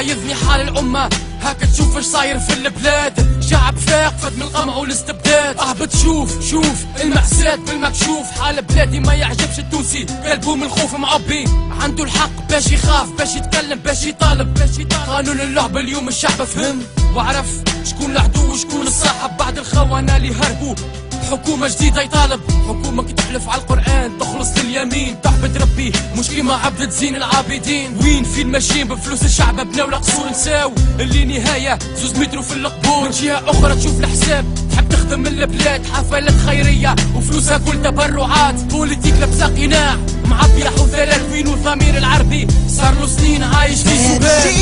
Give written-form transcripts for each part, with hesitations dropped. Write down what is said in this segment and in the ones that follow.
مخيفني حال الأمة، هاك تشوف اش صاير في البلاد. شعب فاق فد من القمع والاستبداد. بتشوف شوف المأساة بالمكشوف. حال بلادي ما يعجبش التونسي، قلبه من الخوف معبي. عنده الحق باش يخاف، باش يتكلم، باش يطالب. قانون اللعبة اليوم الشعب فهم وعرف شكون العدو وشكون الصاحب. بعد الخونة اللي هربوا حكومة جديدة يطالب. حكومة كي تحلف على القرآن تخلص لليمين. تعبد ربي مش كيما عبدة زين العابدين. وين فين ماشيين بفلوس الشعب بناو القصور نساو اللي نهاية 2 متر في القبور. جهة أخرى تشوف الحساب تحب تخدم البلاد. حفلات خيرية وفلوسها كل تبرعات. بوليتيك لابسة قناع معبية حوثلات. وينو الضمير العربي صار له سنين عايش في سبات.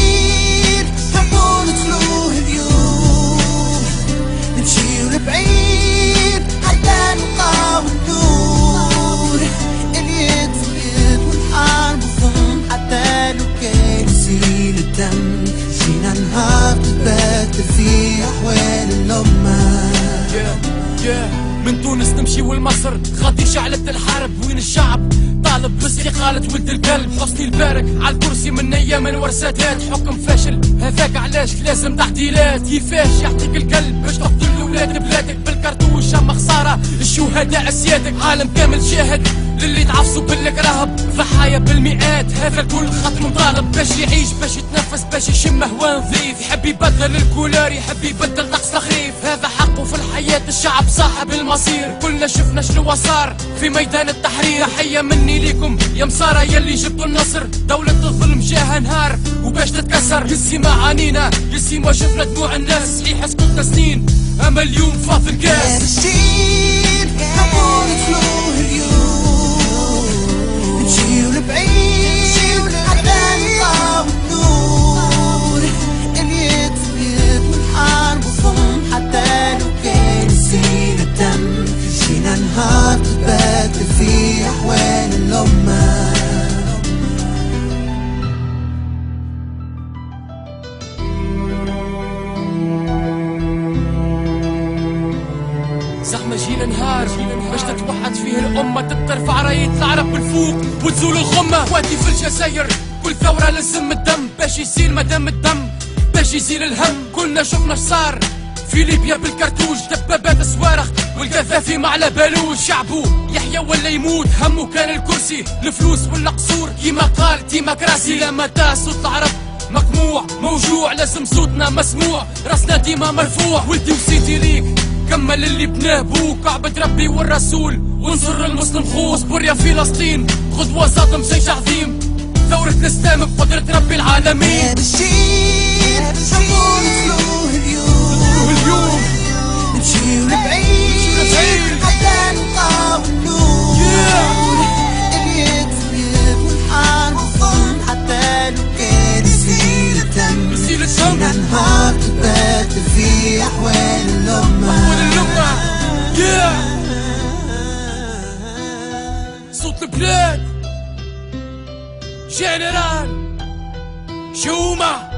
حبوا ندخلوه اليوم نمشيو لبعيد حتى نلقاو النور. اليد في اليد والحرب فم حتى لو كان يسيل الدم. جينا نهار تتبدل في أحوال الأمة. من تونس نمشيو لمصر غادي شعلت الحرب. وين الشعب طالب باستقالة ولد الكلب. حسني البارك على الكرسي من ايام الورسادات. حكم فاشل هذاك علاش لازم تعديلات. كيفاش يعطيك القلب باش تقتل ولاد بلادك بالكرتوش. اما خسارة الشهداء اسيادك. عالم كامل شاهد للي تعفصوا بالكراهب. ضحايا بالمئات هذا الكل خط مطالب. باش يعيش باش يتنفس باش يشم هوا نظيف. يحب يبدل الكولار يحب يبدل طقس الخريف. هذا حقه في الحياة الشعب صاحب المصير. كلنا شفنا شنو صار في ميدان التحرير. تحية مني ليكم يا مسارة يلي جبتوا النصر. دولة الظلم جاها نهار وباش تتكسر. يسي ما عانينا يسي ما شفنا دموع الناس. صحيح سكتنا سنين اما اليوم فاض الكاس. حبوا ندخلوه اليوم نمشيو لبعيد حتى نلقاو النور. اليد في اليد والحرب وفم حتى لو كان يسيل الدم. جينا نهار تتبدل في أحوال الأمة. زعما جينا نهار باش تتوحد فيه الأمة. تترفع راية العرب بالفوق وتزول الغمة. خواتي في الجزائر كل ثورة لازم الدم باش يسيل مدام الدم باش يزيل الهم. كلنا شفنا صار في ليبيا بالكرتوش. دبابات صوارخ والقذافي ما على بالوش. شعبه يحيى ولا يموت همه كان الكرسي. الفلوس ولا قصور كيما قال ديمقراسي. لما تا صوت العرب مقموع موجوع لازم صوتنا مسموع. راسنا ديما مرفوع. ولدي وسيدي ليك كمل اللي بناه بوك. عبد ربي والرسول وانصر المسلم خو. اصبر يا فلسطين غدوة صادم جيش عظيم. ثورة الاسلام بقدرة ربي العالمين. هذا الشيء حبوا ندخلوه اليوم نمشيو لبعيد حتى نلقاو النور. اليد في اليد والحرب وفم حتى لو كان يسيل الدم. جينا نهار تتبدل في أحوال الأمة. صوت البلاد جنرال شومة.